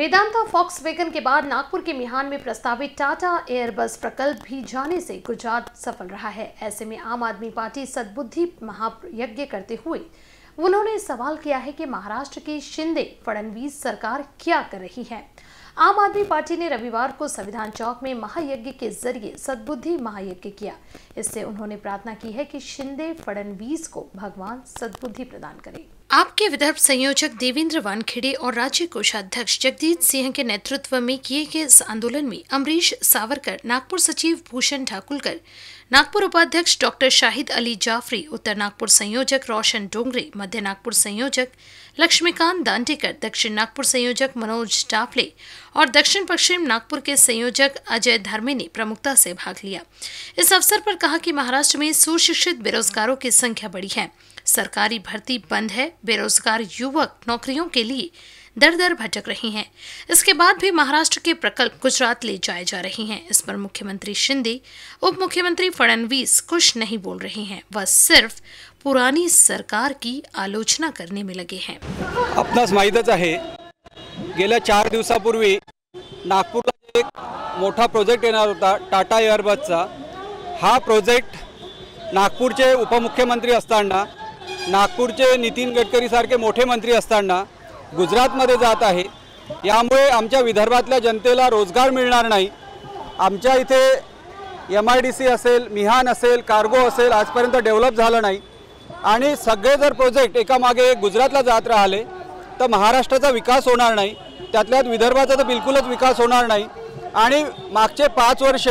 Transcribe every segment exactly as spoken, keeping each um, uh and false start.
Vedanta Volkswagen के बाद नागपुर के मिहान में प्रस्तावित टाटा एयरबस प्रकल्प भी जाने से गुजरात सफल रहा है। ऐसे में आम आदमी पार्टी सद्बुद्धि महायज्ञ करते हुए उन्होंने सवाल किया है कि महाराष्ट्र की शिंदे फडणवीस सरकार क्या कर रही है। आम आदमी पार्टी ने रविवार को संविधान चौक में महायज्ञ के जरिए सद्बुद्धि महायज्ञ किया। इससे उन्होंने प्रार्थना की है कि शिंदे फडणवीस को भगवान सद्बुद्धि प्रदान करे। आपके विदर्भ संयोजक देवेंद्र वानखेड़े और राज्य कोषाध्यक्ष जगदीश सिंह के नेतृत्व में किए गए इस आंदोलन में अमरीश सावरकर, नागपुर सचिव भूषण ठाकुरकर, नागपुर उपाध्यक्ष डॉक्टर शाहिद अली जाफरी, उत्तर नागपुर संयोजक रोशन डोंगरे, मध्य नागपुर संयोजक लक्ष्मीकांत दांडेकर, दक्षिण नागपुर संयोजक मनोज टाफले और दक्षिण पश्चिम नागपुर के संयोजक अजय धर्मे ने प्रमुखता से भाग लिया। इस अवसर पर कहा कि महाराष्ट्र में सुशिक्षित बेरोजगारों की संख्या बढ़ी है, सरकारी भर्ती बंद है, बेरोजगार युवक नौकरियों के लिए दर दर भटक रही हैं। इसके बाद भी महाराष्ट्र के प्रकल्प गुजरात ले जाए जा रहे हैं। इस पर मुख्यमंत्री शिंदे, उप मुख्यमंत्री फडणवीस कुछ नहीं बोल रहे हैं, वह सिर्फ पुरानी सरकार की आलोचना करने में लगे हैं। आपणास माहीतच आहे, गेल्या चार दिवसापूर्वी नागपूरला एक मोठा प्रोजेक्ट येणार होता टाटा एअरबसचा। हा प्रोजेक्ट नागपूरचे उपमुख्यमंत्री असताना, नागपूरचे नितीन गडकरी सारखे मोठे मंत्री असताना गुजरातमध्ये जात आहे। यामुळे आमच्या विदर्भातल्या जनतेला रोजगार मिळणार नाही। आमच्या इथे एम आय डी सी असेल, मिहान असेल, कार्गो असेल, आजपर्यंत डेव्हलप झालं नाही आणि सगळे जर प्रोजेक्ट एकामागे एक गुजरातला जात राहिले तर महाराष्ट्राचा विकास होणार नाही, त्यातल्यात विदर्भाचा तर बिलकुलच विकास होणार नाही। आणि मागचे पाच वर्ष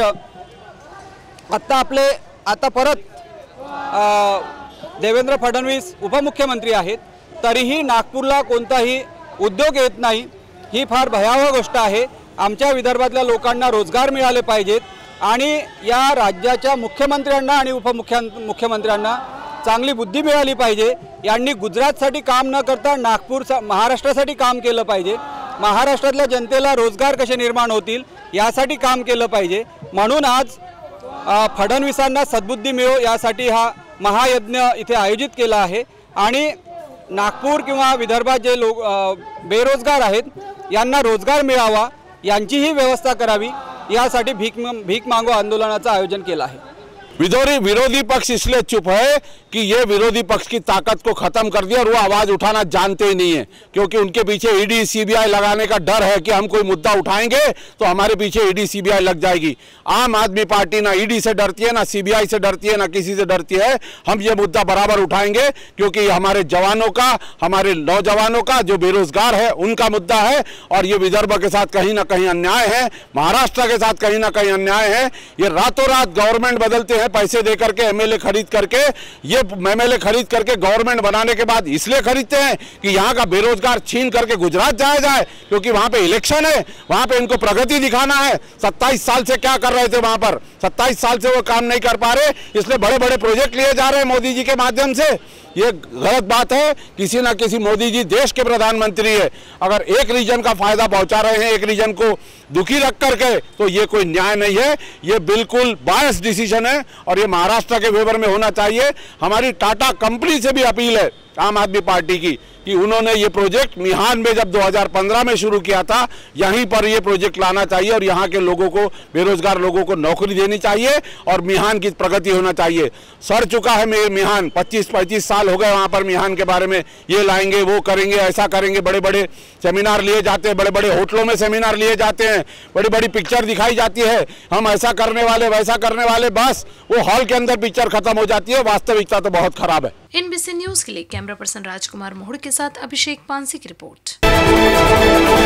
आता आपले आता परत देवेंद्र फडणवीस उपमुख्यमंत्री आहेत, तरीही नागपूरला कोणताही उद्योग येत नाही। ही फार भयावह गोष्ट आहे। आमच्या विदर्भातल्या लोकांना रोजगार मिळाले पाहिजेत आणि या राज्याच्या मुख्यमंत्र्यांना आणि उपमुख्य मुख्यमंत्र्यांना चांगली बुद्धी मिळाली पाहिजे। यांनी गुजरातसाठी काम न करता नागपूर महाराष्ट्रासाठी काम केलं पाहिजे। महाराष्ट्रातल्या जनतेला रोजगार कसे निर्माण होतील यासाठी काम केलं पाहिजे। म्हणून आज फडणवीसांना सद्बुद्धी मिळो यासाठी हा महायज्ञ इथे आयोजित केला आहे आणि नागपूर किंवा विदर्भात जे लोक बेरोजगार आहेत यांना रोजगार मिळावा यांचीही व्यवस्था करावी यासाठी भीक भीक मांगो आंदोलनाचं आयोजन केलं आहे। विरोधी विरोधी पक्ष इसलिए चुप है कि ये विरोधी पक्ष की ताकत को खत्म कर दिया और वो आवाज उठाना जानते ही नहीं है, क्योंकि उनके पीछे ईडी सीबीआई लगाने का डर है कि हम कोई मुद्दा उठाएंगे तो हमारे पीछे ईडी सीबीआई लग जाएगी। आम आदमी पार्टी ना ईडी से डरती है, ना सीबीआई से डरती है, ना किसी से डरती है। हम ये मुद्दा बराबर उठाएंगे क्योंकि हमारे जवानों का, हमारे नौजवानों का जो बेरोजगार है उनका मुद्दा है और ये विदर्भ के साथ कहीं ना कहीं अन्याय है, महाराष्ट्र के साथ कहीं ना कहीं अन्याय है। ये रातों रात गवर्नमेंट बदलते हैं, पैसे दे करके एमएलए खरीद करके, ये एमएलए खरीद करके गवर्नमेंट बनाने के बाद इसलिए खरीदते हैं कि यहाँ का बेरोजगार छीन करके गुजरात जाया जाए, क्योंकि वहाँ पे इलेक्शन है, वहाँ पे इनको प्रगति दिखाना है। सत्ताईस साल से क्या कर रहे थे वहाँ पर, सत्ताईस साल से वो काम नहीं कर पा रहे, इसलिए बड़े बड़े प्रोजेक्ट लिए जा रहे हैं मोदी जी के माध्यम से। ये गलत बात है। किसी ना किसी मोदी जी देश के प्रधानमंत्री है, अगर एक रीजन का फायदा पहुंचा रहे हैं, एक रीजन को दुखी रख करके, तो ये कोई न्याय नहीं है, ये बिल्कुल बायस डिसीजन है और ये महाराष्ट्र के फेवर में होना चाहिए। हमारी टाटा कंपनी से भी अपील है आम आदमी पार्टी की कि उन्होंने ये प्रोजेक्ट मिहान में जब दो हज़ार पंद्रह में शुरू किया था, यहीं पर ये प्रोजेक्ट लाना चाहिए और यहाँ के लोगों को, बेरोजगार लोगों को नौकरी देनी चाहिए और मिहान की प्रगति होना चाहिए। सड़ चुका है मेरे मिहान, पच्चीस पैंतीस साल हो गए वहाँ पर मिहान के बारे में, ये लाएंगे, वो करेंगे, ऐसा करेंगे, बड़े बड़े सेमिनार लिए जाते हैं, बड़े बड़े होटलों में सेमिनार लिए जाते हैं, बड़ी बड़ी पिक्चर दिखाई जाती है, हम ऐसा करने वाले, वैसा करने वाले, बस वो हॉल के अंदर पिक्चर खत्म हो जाती है, वास्तविकता तो बहुत खराब है। एनबीसी न्यूज के लिए कैमरा पर्सन राजकुमार मोहड़ के साथ अभिषेक पांसी की रिपोर्ट।